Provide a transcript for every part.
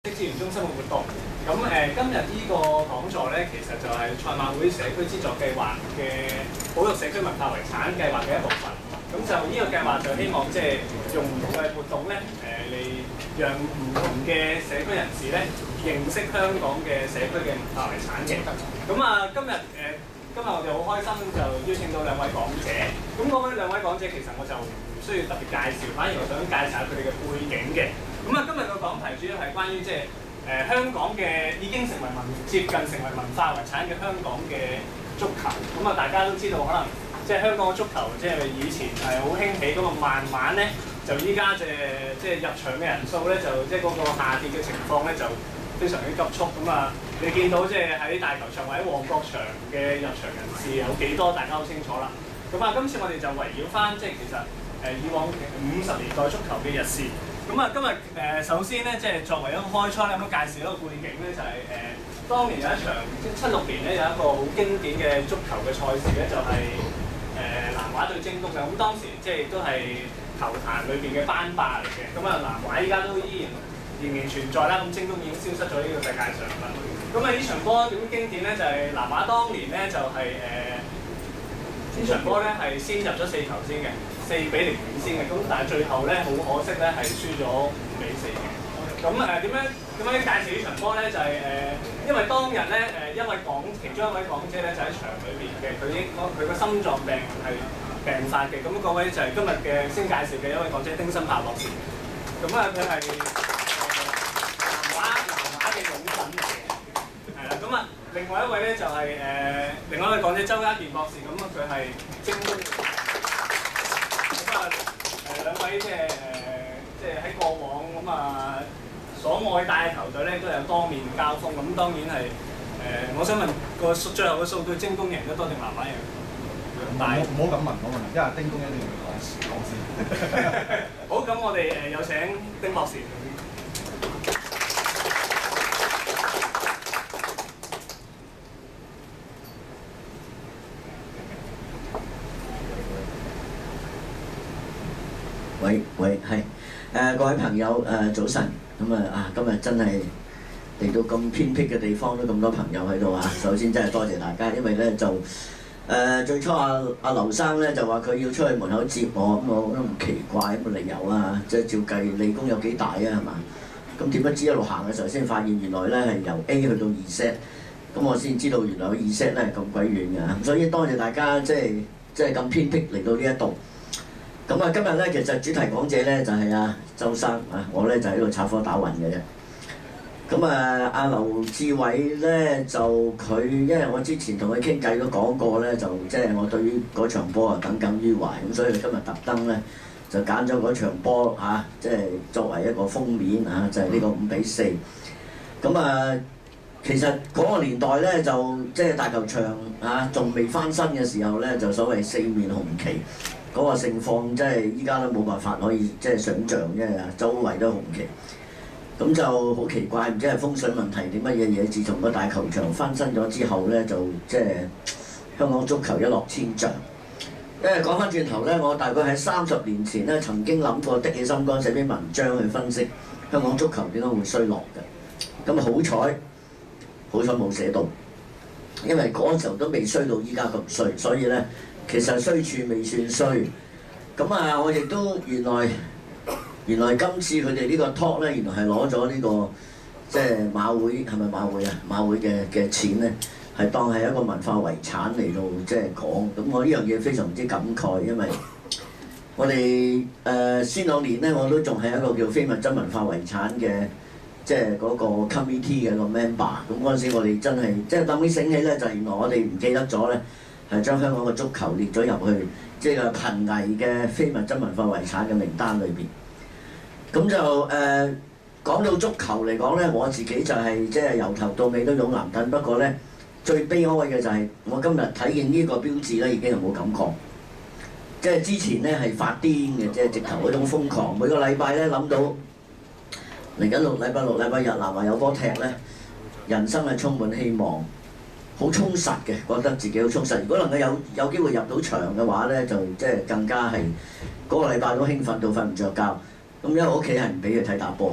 資源中心嘅活動，咁今日呢個講座咧，其實就係賽馬會社區資助計劃嘅保育社區文化遺產計劃嘅一部分。咁就呢個計劃就希望即係用唔同嘅活動咧，嚟讓唔同嘅社區人士咧認識香港嘅社區嘅文化遺產嘅。咁啊，今日我哋好開心就邀請到兩位講者。咁嗰位兩位講者其實我就唔需要特別介紹，反而我想介紹下佢哋嘅背景嘅。咁啊，今日個講題主要係關於即係香港嘅已經接近成為文化遺產嘅香港嘅足球。咁啊，大家都知道可能即係香港嘅足球即係以前係好興起，咁啊慢慢咧就依家即係入場嘅人數咧就即係嗰個下跌嘅情況咧就非常之急速。咁啊，你見到即係喺大球場或者旺角場嘅入場人士有幾多，大家好清楚啦。咁啊，今次我哋就圍繞翻即係其實以往50年代足球嘅日事。咁啊，今日首先咧，即係作為一個開初咧，咁介紹一個背景咧，就係當年有一場76年咧有一個好經典嘅足球嘅賽事咧，就係南華對精工嘅。咁當時即係都係球壇裏邊嘅班霸嚟嘅。咁啊，南華依家都依然仍然存在啦，咁精工已經消失咗呢個世界上啦。咁啊，呢場波點經典咧？就係南華當年咧就係呢場波咧係先入咗4球先嘅。4-0領先嘅，咁但係最後咧好可惜咧係輸咗5-4嘅。咁點樣介紹呢場波咧？就係因為當日咧一位其中一位講者咧就喺場裏邊嘅，佢個心臟病係病發嘅。咁嗰位就係今日嘅先介紹嘅一位講者丁新豹博士。咁啊，佢係南華嘅勇粉嚟嘅，係啦。咁啊，另外一位咧就係另外一位講者周家健博士。咁啊，佢係精工嘅。兩位即係喺過往咁啊所愛戴嘅球隊咧都有多面交鋒。咁當然係我想問最後嘅數據，精工贏得多定南華贏？但唔好咁問，因為丁工一定要講先。 好，咁我哋有請丁博士。 喂，係各位朋友早晨。咁今日真係嚟到咁偏僻嘅地方都咁多朋友喺度啊！首先真係多謝大家，因為咧就最初阿劉生咧就話佢要出去門口接我，咁我覺得唔奇怪，咁理由啊，即係照計理工有幾大啊，係嘛？咁點不知一路行嘅時候先發現原來咧係由 A 去到2set，咁我先知道原來個2set咧係咁鬼遠㗎，所以多謝大家即係咁偏僻嚟到呢一度。咁啊，今日咧其實主題講者咧就係阿周生啊，我咧就喺度插科打諢嘅啫。咁啊，阿劉志偉咧就佢，因為我之前同佢傾偈都講過咧，就即係我對於嗰場波啊耿耿於懷，咁所以佢今日特登咧就揀咗嗰場波嚇，即係作為一個封面嚇，就係呢個5-4。咁啊，其實嗰個年代咧就即係大球場啊，仲未翻新嘅時候咧，就所謂4面紅旗。嗰個盛況即係依家都冇辦法可以即係想像，因為周圍都紅旗，咁就好奇怪，唔知係風水問題定乜嘢嘢。自從個大球場翻新咗之後咧，就即係香港足球一落千丈。因為講翻轉頭咧，我大概喺30年前咧曾經諗過的起心肝寫篇文章去分析香港足球點解會衰落嘅。咁好彩冇寫到，因為嗰時候都未衰到依家咁衰，所以咧。其實衰處未算衰，咁啊，我亦都原來今次佢哋呢個 talk 咧，原來係攞咗呢個即係馬會係咪馬會啊？馬會嘅錢咧，係當係一個文化遺產嚟到即係講。咁我呢樣嘢非常之感慨，因為我哋先兩年咧，我都仲係一個叫非物質文化遺產嘅即係嗰個 committee 嘅個 member。咁嗰陣時我哋真係即係諗起醒起咧，就原來我哋唔記得咗咧。係將香港嘅足球列咗入去，即係瀕危嘅非物質文化遺產嘅名單裏邊。咁就講到足球嚟講咧，我自己就係即係由頭到尾都勇藍燈。不過咧，最悲哀嘅就係我今日睇見呢個標誌咧，已經係冇感覺。即係之前咧係發癲嘅，即係直頭嗰種瘋狂。每個禮拜咧諗到嚟緊禮拜六、禮拜日南華有波踢咧，人生係充滿希望。好充實嘅，覺得自己好充實。如果能夠有機會入到場嘅話咧，就即係更加係嗰個禮拜都興奮到瞓唔着覺。咁因為我屋企係唔俾佢睇打波嘅，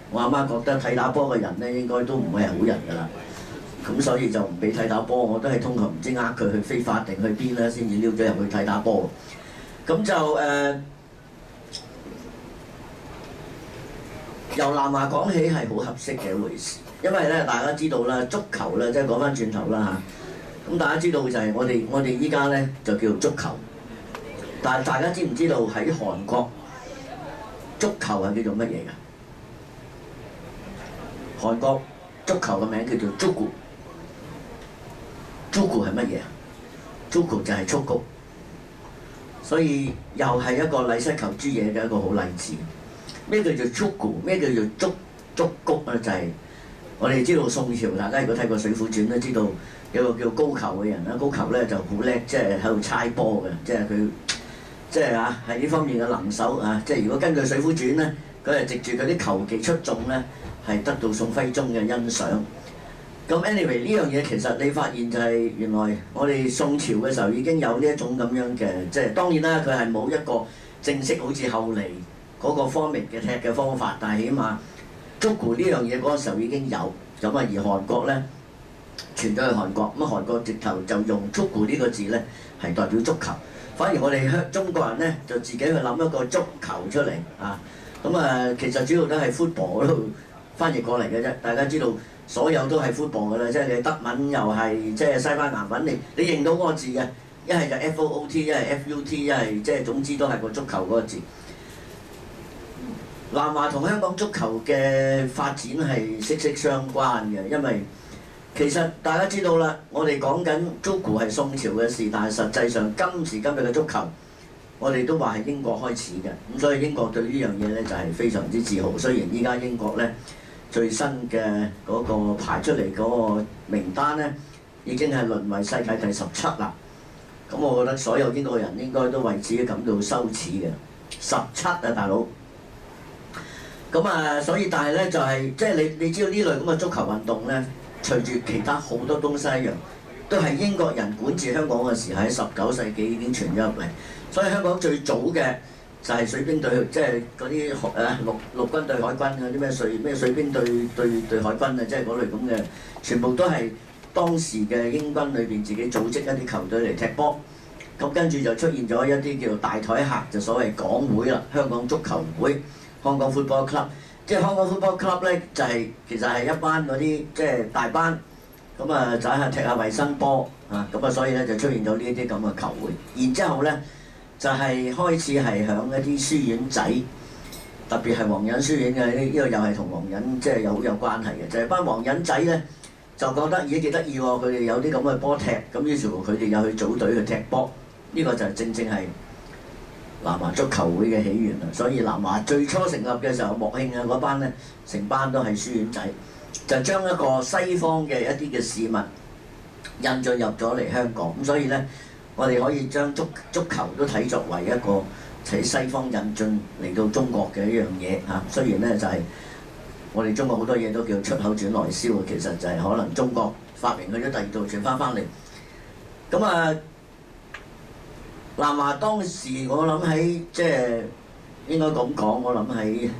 我阿媽覺得睇打波嘅人咧應該都唔會係好人㗎啦。咁所以就唔俾睇打波，我都係通過唔知呃佢去非法定去邊啦，先至撩咗入去睇打波。咁就由南華講起係好合適嘅一回事，因為咧大家知道啦，足球咧即係講翻轉頭啦嚇。咁大家知道就係我哋依家咧就叫足球，但係大家知唔知道喺韓國足球係叫做乜嘢㗎？韓國足球嘅名叫做足球。足球係乜嘢啊？足球就係蹴鞠，所以又係一個禮失求諸野嘅一個好例子。咩叫做足球？咩叫做蹴鞠啊？就係、是、我哋知道宋朝，大家如果睇過《水滸傳》都知道有個叫高俅嘅人啦。高俅咧就好叻，即係喺度猜波嘅，即係佢即係啊喺呢方面嘅能手啊。即係如果根據《水滸傳》咧，佢係藉住佢啲球技出眾咧，係得到宋徽宗嘅欣賞。咁 anyway 呢樣嘢其實你發現就係原來我哋宋朝嘅時候已經有呢一種咁樣嘅，即係當然啦，佢係冇一個正式好似後嚟嗰個方面嘅踢嘅方法，但係起碼足球呢樣嘢嗰個時候已經有。咁啊而韓國咧傳咗去韓國，咁韓國直頭就用足球呢個字咧係代表足球，反而我哋中國人咧就自己去諗一個足球出嚟啊。咁啊其實主要都係 football 嗰度翻譯過嚟嘅啫，大家知道。所有都係 football 㗎啦，即係你德文又係即係西班牙文，你認到嗰個字嘅，一係就 FOOT， 一係 FUT， 一係即係總之都係個足球嗰個字。南華同香港足球嘅發展係息息相關嘅，因為其實大家知道啦，我哋講緊足球係宋朝嘅事，但係實際上今時今日嘅足球，我哋都話係英國開始嘅，咁所以英國對呢樣嘢咧就係非常之自豪。雖然依家英國咧，最新嘅嗰個排出嚟嗰個名單咧，已經係淪為世界第17啦。咁我覺得所有英國人應該都為此感到羞恥嘅。17啊，大佬！咁啊，所以但係咧就係即係你知道呢類咁嘅足球運動咧，隨住其他好多東西一樣，都係英國人管治香港嘅時候喺19世紀已經傳咗入嚟。所以香港最早嘅就係水兵隊，即係嗰啲陸軍對海軍嗰啲咩水兵對海軍啊，即係嗰類咁嘅，全部都係當時嘅英軍裏邊自己組織一啲球隊嚟踢波。咁跟住就出現咗一啲叫做大台客，就所謂港會啦，香港足球會 （Hong Kong Football Club）。即係 Hong Kong Football Club 咧，就係其實係一班嗰啲即係大班，咁啊就係踢下衞生波啊，咁啊所以咧就出現咗呢一啲咁嘅球會。然之後咧，就係開始係響一啲書院仔，特別係皇仁書院嘅呢個又係同皇仁即係有關係嘅，就係班皇仁仔咧就覺得咦幾得意喎，佢哋有啲咁嘅波踢，咁於是乎佢哋又去組隊去踢波，呢個就正正係南華足球會嘅起源啦。所以南華最初成立嘅時候，莫慶啊嗰班咧，成班都係書院仔，就將一個西方嘅一啲嘅事物引進入咗嚟香港，咁所以咧。我哋可以將足球都睇作為一個喺西方引進嚟到中國嘅一樣嘢嚇。雖然咧就係我哋中國好多嘢都叫出口轉內銷，其實就係可能中國發明去咗第二度傳翻嚟。咁啊，南華當時我諗喺即係應該咁講，我諗喺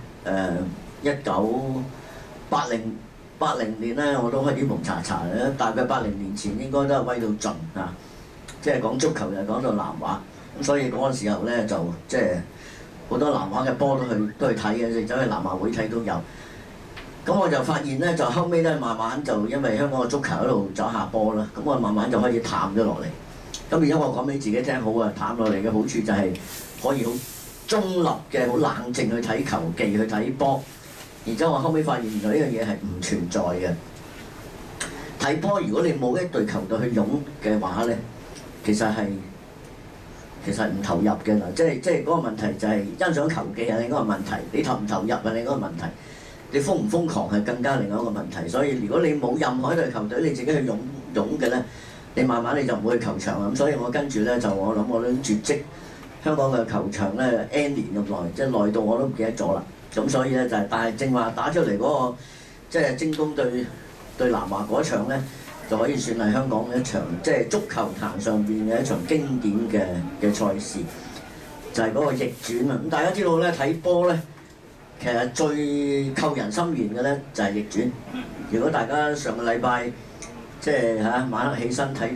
1980年咧，我都開始蒙查查咧，大概80年前應該都係威到盡嚇。即係講足球就講到南華，咁所以嗰個時候咧就即係好多南華嘅波都去睇嘅，走去南華會睇都有。咁我就發現咧，就後尾咧慢慢就因為香港嘅足球喺度走下坡啦，咁我慢慢就開始淡咗落嚟。咁而家我講俾自己聽好啊，淡落嚟嘅好處就係可以好中立嘅、好冷靜去睇球技、去睇波。然之後我後尾發現原來呢樣嘢係唔存在嘅。睇波如果你冇一隊球隊去擁嘅話咧，其實唔投入嘅啦，即係嗰個問題就係欣賞球技係另一個問題，你投唔投入係另一個問題，你瘋唔瘋狂係更加另一個問題。所以如果你冇任何一隊球隊你自己去擁嘅咧，你慢慢你就唔會去球場啦。咁所以我跟住咧就我諗我都絕跡香港嘅球場咧 N 年咁耐，即係耐到我都唔記得咗啦。咁所以咧就係，但係正話打出嚟嗰個即係精工對南華嗰場咧，就可以算係香港一場即係足球壇上邊嘅一場經典嘅賽事，就係嗰個逆轉啊！咁大家知道咧睇波咧， 其實最扣人心弦嘅咧就係逆轉。如果大家上個禮拜即係晚黑起身睇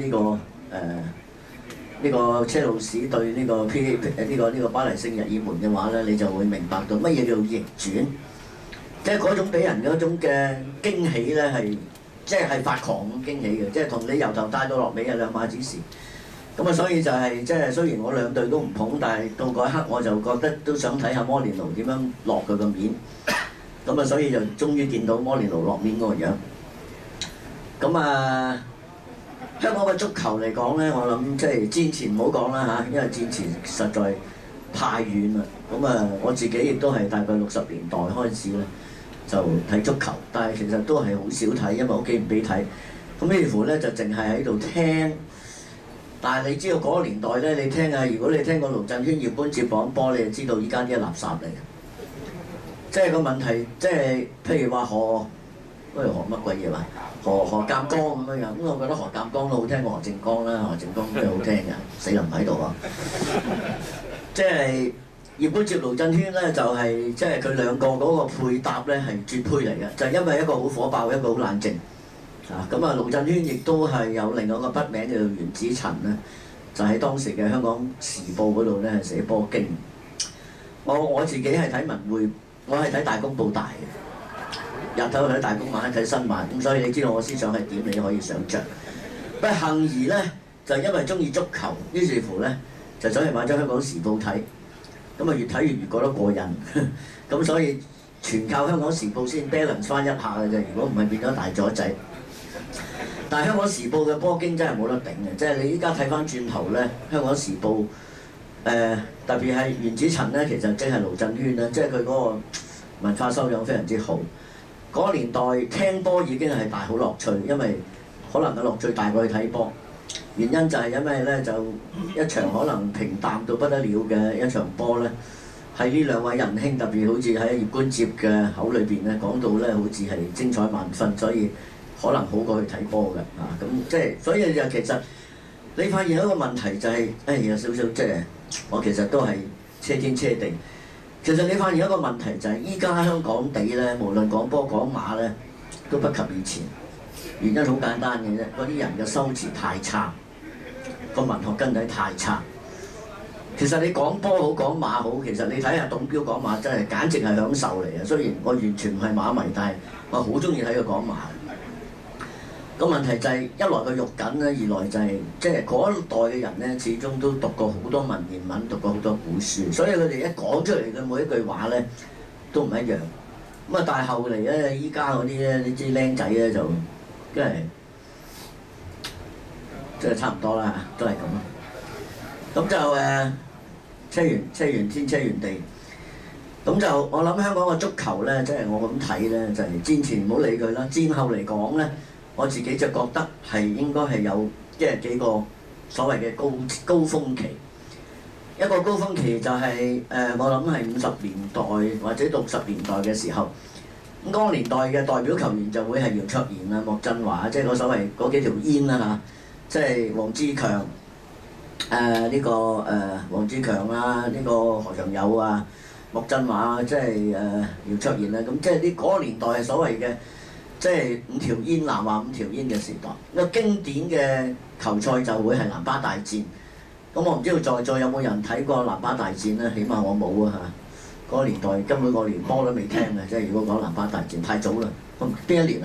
呢個車路士對呢個巴黎聖日耳門嘅話咧，你就會明白到乜嘢叫逆轉，即係嗰種俾人嗰種嘅驚喜咧係即係發狂咁驚喜嘅，即係同你由頭帶到落尾係兩碼子事。咁啊，所以就係即係雖然我兩隊都唔捧，但係到嗰一刻我就覺得都想睇下摩連奴點樣落佢個面。咁啊，所以就終於見到摩連奴落面嗰個樣。咁啊，香港嘅足球嚟講咧，我諗即係戰前唔好講啦嚇，因為戰前實在太遠啦。咁啊，我自己亦都係大概60年代開始咧就睇足球，但係其實都係好少睇，因為屋企唔俾睇。咁於是乎咧就淨係喺度聽。但係你知道嗰個年代咧，你聽下，如果你聽過盧振軒葉般接講波，你就知道依家啲係垃圾嚟嘅。即係個問題，即係譬如話何乜鬼嘢話何鑑江咁樣樣，咁我覺得何鑑江都好聽過何靜江啦，何靜江都係好聽嘅，死人唔喺度啊！即係葉般接盧振軒咧，就係即係佢兩個嗰個配搭咧係絕配嚟嘅，就係因為一個好火爆，一個好冷靜。咁啊，盧振軒亦都係有另外一個筆名叫做袁子陳咧，就喺當時嘅香港時報嗰度咧係寫波經。我自己係睇文匯，我係睇大公報大嘅，日頭睇大公，晚黑睇新聞，咁所以你知道我思想係點，你可以想像。不過幸而咧，就因為中意足球，於是乎咧就走去買咗香港時報睇，咁啊越睇越覺得過癮，咁所以全靠香港時報先 balance 翻一下嘅啫，如果唔係變咗大左仔。但係香港時報嘅波經真係冇得頂嘅，即係你依家睇翻轉頭咧，香港時報特別係袁子陳咧，其實即係盧振軒啦，即係佢嗰個文化修養非常之好。嗰個年代聽波已經係大好樂趣，因為可能嘅樂趣大過去睇波。原因就係因為咧，就一場可能平淡到不得了嘅一場波咧，喺呢兩位仁兄特別好似喺葉觀接嘅口裏邊咧講到咧，好似係精彩萬分，所以可能好過去睇波嘅咁即係，所以就其實你發現一個問題就係、有少少即係我其實都係車天車地。其實你發現一個問題就係依家香港地咧，無論講波講馬咧，都不及以前。原因好簡單嘅啫，嗰啲人嘅修辭太差，個文學根底太差。其實你講波好講馬好，其實你睇下董驃講馬真係簡直係享受嚟嘅。雖然我完全唔係馬迷，但係我好中意睇佢講馬。個問題就係一來佢肉緊啦，二來就係即係嗰一代嘅人咧，始終都讀過好多文言文，讀過好多古書，所以佢哋一講出嚟嘅每一句話咧都唔一樣。咁啊，但係後嚟咧，依家嗰啲咧，你知僆仔咧就即係差唔多啦，都係咁咯。咁就車完天車完地。咁就我諗香港嘅足球咧，即係我咁睇咧，就係戰前唔好理佢啦，戰後嚟講咧。我自己就覺得係應該係有即係幾個所謂嘅高峰期。一個高峰期就係我諗係50年代或者60年代嘅時候。咁嗰個年代嘅代表球員就會係姚卓然啊、莫振華，即係嗰所謂嗰幾條煙啦嚇，即係黃志強黃志強啊，呢個何長友啊、莫振華啊，即係姚卓然啊，咁即係啲嗰個年代係所謂嘅。即係5條煙，南華5條煙嘅時代。一個經典嘅球賽就會係南巴大戰。咁我唔知道在座有冇人睇過南巴大戰咧？起碼我冇啊嚇。嗰個年代根本我連波都未聽嘅，即係如果講南巴大戰太早啦。邊一年啊？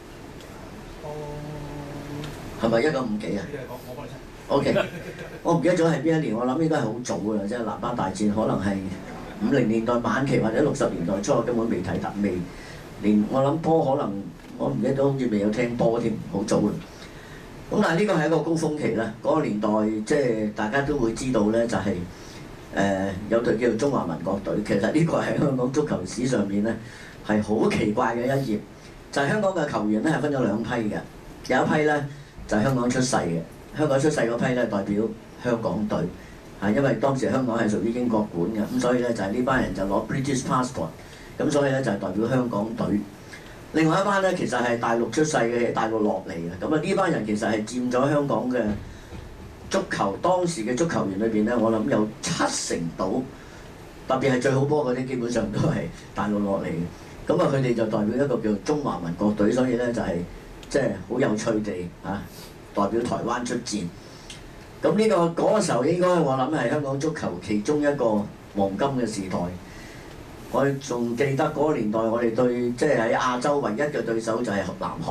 係咪1950幾啊？OK， 我唔記得咗係邊一年。我諗應該係好早㗎啦，即係南巴大戰可能係50年代晚期或者60年代初，根本未睇得未。連我諗波可能我唔記得咗，好似未有聽波添，好早啦。咁但係呢個係一個高峰期啦。嗰個年代即係大家都會知道咧，就係有隊叫做中華民國隊。其實呢個係香港足球史上面咧係好奇怪嘅一頁。就係香港嘅球員咧係分咗兩批嘅，有一批咧就係香港出世嘅，香港出世嗰批咧代表香港隊，因為當時香港係屬於英國管嘅，咁所以咧就係呢班人就攞 British passport。咁所以咧就係代表香港隊。另外一班咧其實係大陸出世嘅，大陸落嚟嘅。咁啊呢班人其實係佔咗香港嘅足球當時嘅足球員裏邊咧，我諗有70%到特別係最好波嗰啲，基本上都係大陸落嚟嘅。咁啊，佢哋就代表一個叫中華民國隊，所以咧就係即係好有趣地代表台灣出戰。咁呢嗰個時候應該我諗係香港足球其中一個黃金嘅時代。我仲記得嗰個年代，我哋對即係喺亞洲唯一嘅對手就係南韓。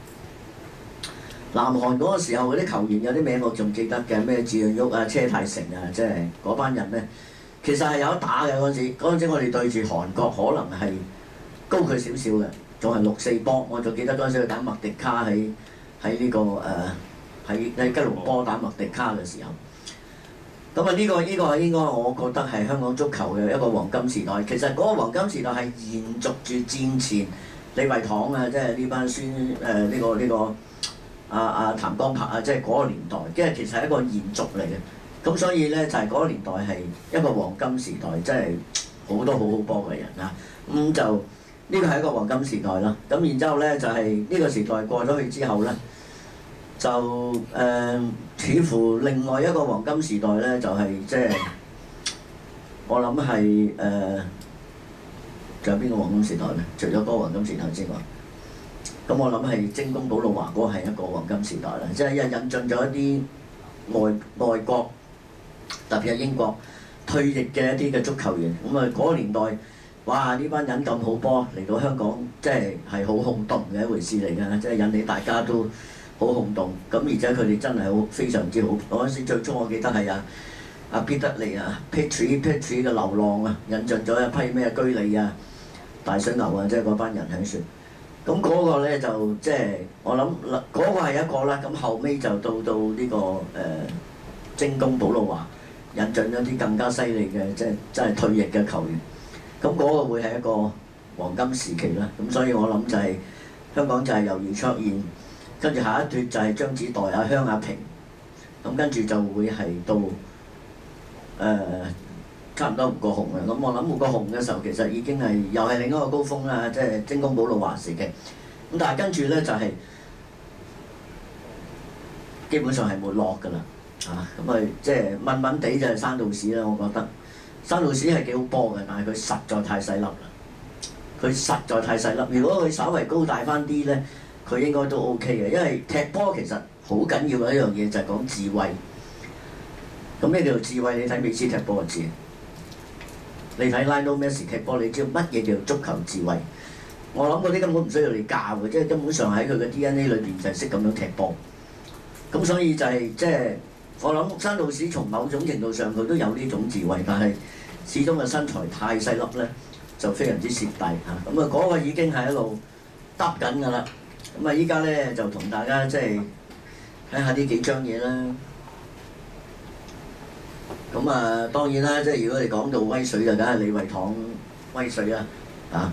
南韓嗰個時候嗰啲球員有啲名我仲記得嘅，咩趙潤旭啊、車太成啊，即係嗰班人咧，其實係有得打嘅嗰陣時。嗰陣時我哋對住韓國，可能係高佢少少嘅，仲係6-4波。我仲記得嗰陣時去打麥迪卡喺呢個喺吉隆坡打麥迪卡嘅時候。咁啊呢個應該我覺得係香港足球嘅一個黃金時代。其實嗰個黃金時代係延續住戰前李惠堂啊，即係呢班呢個譚光柏啊，即係嗰個年代，即係其實係一個延續嚟嘅。咁所以咧就係嗰個年代係一個黃金時代，即係好多好好波嘅人啊。咁就呢個係一個黃金時代啦。咁然之後咧就係呢個時代過咗去之後咧，就似乎另外一個黃金時代咧就係即係我諗係仲有邊個黃金時代咧？除咗嗰個黃金時代之外，咁我諗係精工保路華嗰個係一個黃金時代啦。即係引進咗一啲外國，特別係英國退役嘅一啲嘅足球員。咁啊嗰個年代，哇！呢班人咁好波嚟到香港，即係好轟動嘅一回事嚟㗎，即係引起大家都好轟動。咁而且佢哋真係非常之好。嗰陣時最初我記得係阿必德利啊 Petrie 嘅流浪啊，引進咗一批咩居里啊、大水牛啊，即係嗰班人喺船。咁嗰個咧就即係我諗嗰個係一個啦。咁後尾就到呢個精工保路華引進咗啲更加犀利嘅，即係真係退役嘅球員。咁嗰個會係一個黃金時期啦。咁所以我諗就係香港就係由余卓彥，跟住下一脱就係張子岱、阿香、阿平。咁跟住就會係到差唔多胡國雄啦。咁我諗胡國雄嘅時候其實已經係又係另一個高峰啦，即係精工保路華時期。咁但係跟住咧就係基本上係沒落㗎啦。咁啊即係悶悶地就係山道士啦。我覺得山道士係幾好波嘅，但係佢實在太細粒啦。佢實在太細粒。如果佢稍為高大翻啲咧，佢應該都 OK 嘅。因為踢波其實好緊要嘅一樣嘢就係講智慧。咁咩叫做智慧？你睇美斯踢波就知。你睇 Lionel Messi 踢波，你知道乜嘢叫足球智慧？我諗嗰啲根本唔需要你教嘅，即係根本上喺佢嘅 DNA 裏邊就係識咁樣踢波。咁所以就係即係我諗山道士從某種程度上佢都有呢種智慧，但係始終嘅身材太細粒咧，就非常之蝕底嚇。咁啊嗰個已經係一路揼緊㗎啦。咁啊依家咧就同大家即係睇下呢幾張嘢啦。咁啊當然啦，即係如果你講到威水就梗係李惠堂威水啦嚇。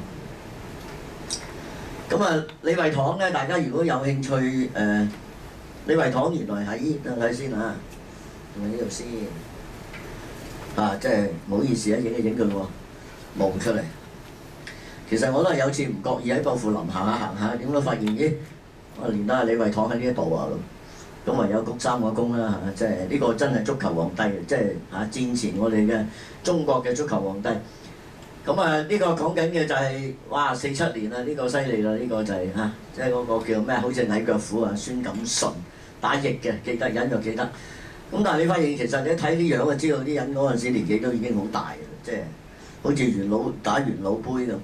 咁啊李惠堂咧，大家如果有興趣李惠堂原來喺睇先嚇，喺呢度先即係唔好意思啊，影佢喎冒出嚟。其實我都係有次唔覺意喺薄扶林行下，點解發現咦？我連得李惠堂喺呢一度啊咁唯有鞠3個躬啦嚇，即係呢個真係足球皇帝，即係戰前我哋嘅中國嘅足球皇帝。咁啊呢個講緊嘅就係哇47年啦，呢個犀利啦，呢個就係即係嗰個叫咩？好似矮腳虎啊，孫錦順打翼嘅，記得隱約記得。咁但係你發現其實你一睇啲樣就知道啲人嗰陣時年紀都已經好大嘅，即係好似元老打元老杯咁。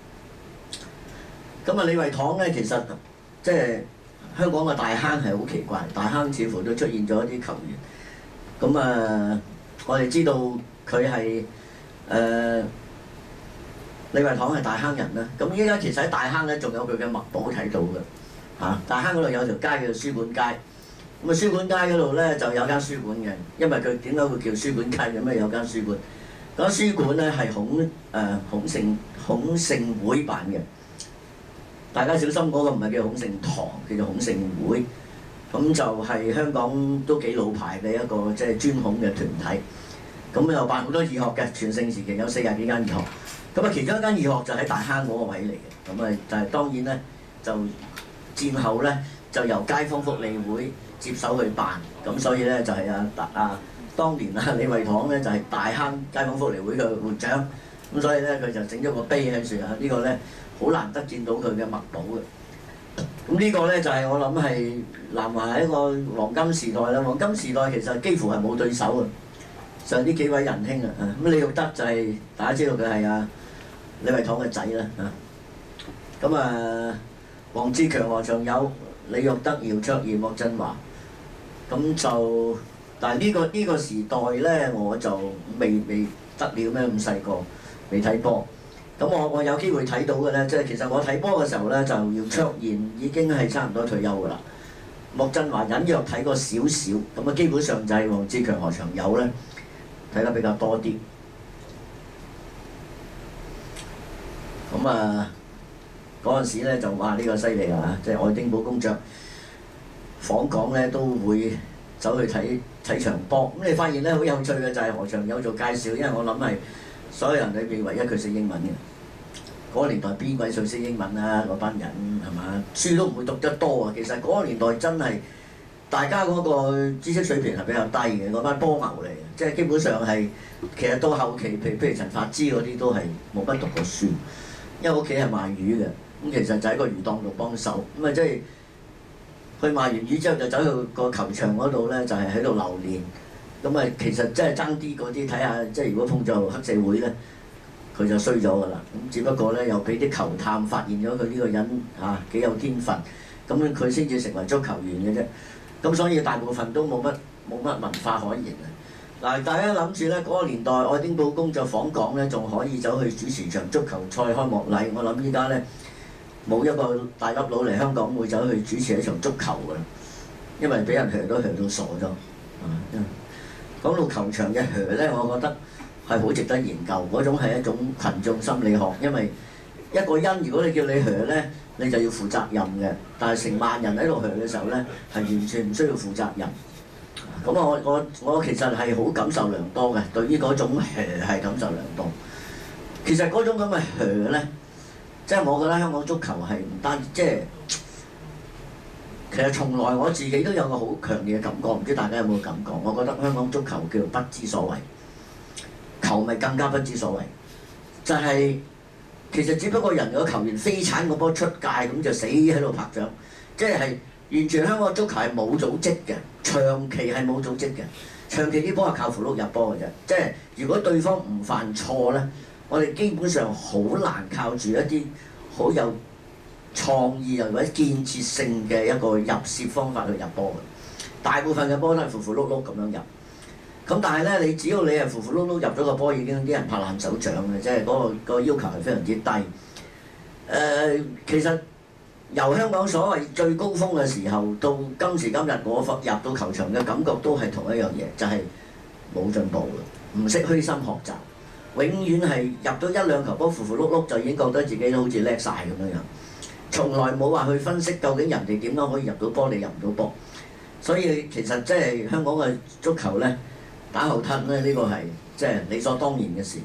咁啊李惠堂咧，其實即係香港嘅大坑係好奇怪，大坑似乎都出現咗一啲球員。咁我哋知道佢係李惠堂係大坑人啦。咁依家其實喺大坑咧，仲有佢嘅墨寶睇到嘅大坑嗰度有條街叫做書館街。咁書館街嗰度咧就有間書館嘅，因為佢點解會叫書館街？咁有間書館。嗰間書館咧係孔聖會辦嘅。大家小心嗰個唔係叫孔聖堂，叫做孔聖會。咁就係香港都幾老牌嘅一個即係專孔嘅團體。咁又辦好多義學嘅，全盛時期有40幾間義學。咁其中一間義學就喺大坑嗰個位嚟嘅。咁就係當然咧，就戰後咧就由街坊福利會接手去辦。咁所以咧就係當年啊李惠堂咧就係大坑街坊福利會嘅會長，咁所以咧佢就整咗個碑喺樹啊，呢個咧好難得見到佢嘅墨寶嘅。咁呢個咧就係我諗係南華係一個黃金時代啦。黃金時代其實幾乎係冇對手啊，就係呢幾位仁兄啊。咁李育德就係大家知道佢係李惠堂嘅仔啦嚇。咁黃志強、何長友、李育德、姚卓然、莫振華。咁就但係呢個時代咧，我就未得了咩咁細個，未睇波。咁我有機會睇到嘅咧，即係其實我睇波嘅時候咧，就姚卓然已經係差唔多退休㗎啦。莫振華隱約睇過少少，咁基本上就係黃志強、何長友咧睇得比較多啲。咁嗰陣時咧就話呢個犀利啊！即係愛丁堡公爵訪港咧都會走去睇場波。咁你發現咧好有趣嘅就係何長友做介紹，因為我諗係所有人裏邊唯一佢識英文嘅。嗰個年代邊鬼識英文啊？嗰班人係嘛？書都唔會讀得多啊！其實嗰個年代真係大家嗰個知識水平係比較低嘅，嗰班波牛嚟嘅，即係基本上係其實到後期，譬如陳發之嗰啲都係冇乜讀過書，因為屋企係賣魚嘅，咁其實就喺個魚檔度幫手，咁即係佢賣完魚之後就走去個球場嗰度咧，就係喺度流連，咁其實真係爭啲嗰啲睇下，即係如果碰咗黑社會咧。佢就衰咗㗎啦，咁只不過咧又俾啲球探發現咗佢呢個人幾有天分，咁佢先至成為足球員嘅啫。咁所以大部分都冇乜文化可言啊！嗱，大家諗住咧嗰個年代愛丁堡公爵訪港咧，仲可以走去主持場足球賽開幕禮。我諗依家咧冇一個大粒佬嚟香港會走去主持一場足球㗎啦，因為俾人噓都噓到傻咗。講到球場嘅噓咧，我覺得係好值得研究，嗰種係一種群眾心理學，因為一個人如果你叫你噓咧，你就要負責任嘅，但係成萬人喺度噓嘅時候咧，係完全唔需要負責任。咁我其實係好感受良多嘅，對於嗰種噓係感受良多。其實嗰種咁嘅噓咧，即係我覺得香港足球係唔單即係，其實從來我自己都有個好強烈嘅感覺，唔知大家有冇感覺？我覺得香港足球叫做不知所謂。球迷更加不知所謂，就係其實只不過人個球員飛鏟個波出界咁就死喺度拍掌，即係完全香港足球係冇組織嘅，長期係冇組織嘅，長期啲波係靠符碌入波嘅啫。即係如果對方唔犯錯咧，我哋基本上好難靠住一啲好有創意或者建設性嘅一個入攝方法去入波嘅，大部分嘅波都係符碌碌咁樣入。咁但係咧，你只要你係符符碌碌入咗個波，已經啲人拍爛手掌嘅，即係嗰個要求係非常之低。其實由香港所謂最高峰嘅時候到今時今日，我入到球場嘅感覺都係同一樣嘢，就係冇進步嘅，唔識虛心學習，永遠係入到一兩球波符符碌碌就已經覺得自己都好似叻晒咁樣樣，從來冇話去分析究竟人哋點樣可以入到波，你入唔到波。所以其實即係香港嘅足球咧。打後褪咧，呢個係即係理所當然嘅事。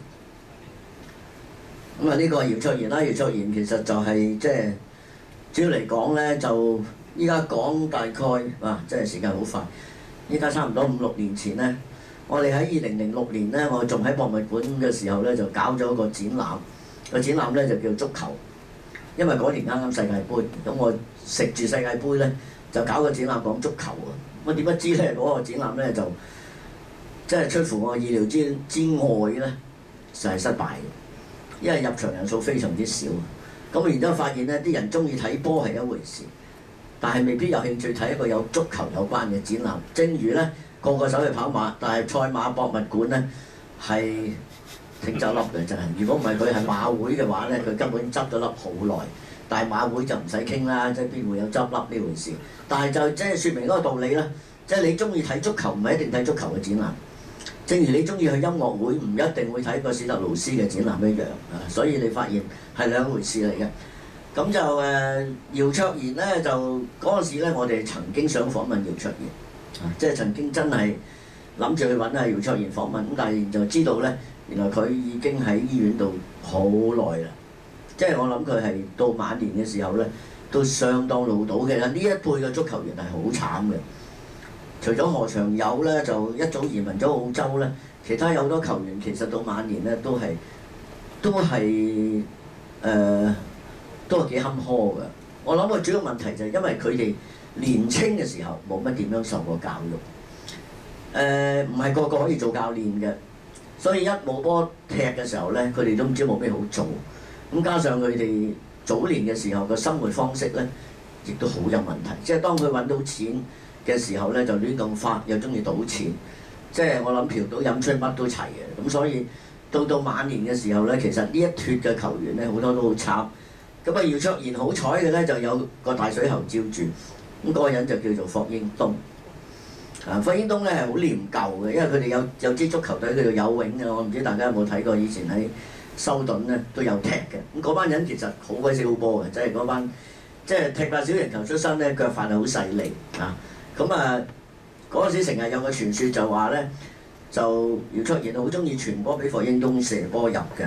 咁呢個姚卓然啦，姚卓然其實就係即係主要嚟講咧，就依家講大概即係時間好快。依家差唔多5-6年前咧，我哋喺2006年咧，我仲喺博物館嘅時候咧，就搞咗個展覽。個展覽咧就叫足球，因為嗰年啱啱世界盃，咁我食住世界盃咧就搞個展覽講足球啊。咁點不知咧嗰個展覽咧就〜即係出乎我意料之外咧，就係失敗嘅，因為入場人數非常之少。咁然之後發現咧，啲人中意睇波係一回事，但係未必有興趣睇一個有足球有關嘅展覽。正如咧個個走去跑馬，但係賽馬博物館咧係停咗笠嘅真係。如果唔係佢係馬會嘅話咧，佢根本執咗笠好耐。但係馬會就唔使傾啦，即係邊會有執笠呢回事？但係就即係説明嗰個道理啦，即係你中意睇足球唔係一定睇足球嘅展覽。正如你中意去音樂會，唔一定會睇個史特勞斯嘅展覽一樣啊！所以你發現係兩回事嚟嘅。咁就姚卓然咧，就嗰陣時咧，我哋曾經想訪問姚卓然，即係曾經真係諗住去揾下姚卓然訪問，咁但係就知道咧，原來佢已經喺醫院度好耐啦。即係我諗佢係到晚年嘅時候咧，都相當潦倒嘅啦。呢一輩嘅足球員係好慘嘅。 除咗何長友咧就一早移民咗澳洲咧，其他有好多球員其實到晚年咧都係幾坎坷嘅。我諗個主要問題就係因為佢哋年青嘅時候冇乜點樣受過教育，唔係個個可以做教練嘅，所以一冇波踢嘅時候咧，佢哋都唔知冇咩好做。咁加上佢哋早年嘅時候嘅生活方式咧，亦都好有問題。即係當佢揾到錢嘅時候咧，就亂咁花，又中意賭錢。即係我諗嫖賭飲吹乜都齊嘅。咁所以到晚年嘅時候咧，其實呢一脱嘅球員咧，好多都好慘。咁啊，姚卓然好彩嘅咧，就有個大水喉照住。咁嗰個人就叫做霍英東。霍英東咧係好念舊嘅，因為佢哋有支足球隊叫做友永嘅，我唔知大家有冇睇過，以前喺修頓咧都有踢嘅。咁嗰班人其實好鬼死好波嘅，即係嗰班即係踢下小型球出身咧，腳法係好細膩啊。咁啊嗰陣時成日有個傳説就話咧，就姚卓然好中意傳波俾霍英東射波入嘅。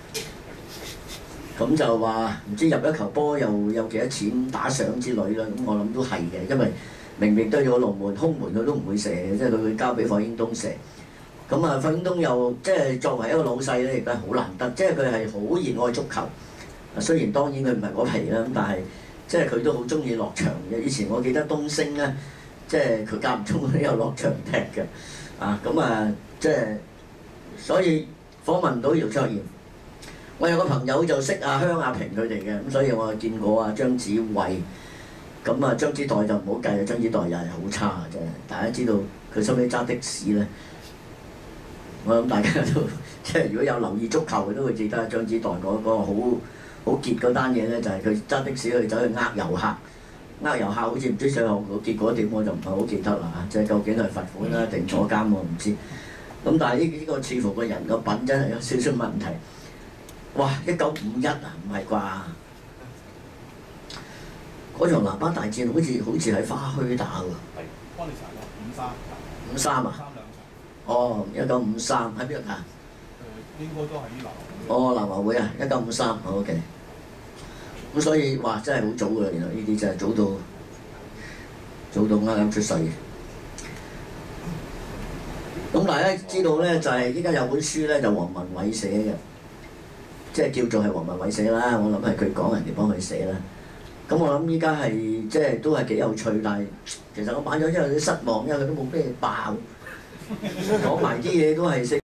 咁就話唔知入一球波又有幾多錢打賞之類啦。咁我諗都係嘅，因為明明都有個龍門空門佢都唔會射嘅，即係佢會交俾霍英東射。咁啊，霍英東又即係作為一個老細咧，亦都係好難得，即係佢係好熱愛足球。雖然當然佢唔係嗰皮啦，咁但係即係佢都好中意落場嘅。以前我記得東升咧，即係佢間唔中都有落場踢嘅。即係所以訪問唔到姚卓然。我有個朋友就識阿香阿平佢哋嘅，咁所以我見過阿張子慧。咁啊，張子岱就唔好計啦，張子岱又係好差嘅啫。大家知道佢收尾揸的士咧，我諗大家都即係如果有留意足球嘅都會記得張子岱嗰個好結嗰單嘢咧，就係佢揸的士去走去呃遊客，好似唔知最後個結果點，我就唔係好記得啦嚇。即係究竟係罰款啦定坐監我唔知。咁但係呢個似乎個人個品真係有少少問題。哇！1951啊，唔係啩？嗰場南巴大戰好似喺花墟打喎。 係，幫你查過 53啊？哦，1953喺邊度打？ 應該都係於南華會。 哦，南華會啊，1953，好 OK。咁所以哇，真係好早㗎，原來呢啲真係早到啱啱出世。咁大家知道咧，就係依家有本書咧，就黃文偉寫嘅。即係叫做係黃文偉寫啦，我諗係佢講人哋幫佢寫啦。咁我諗依家係即係都係幾有趣，但係其實我買咗之後有啲失望，因為佢都冇咩爆，講埋啲嘢都係四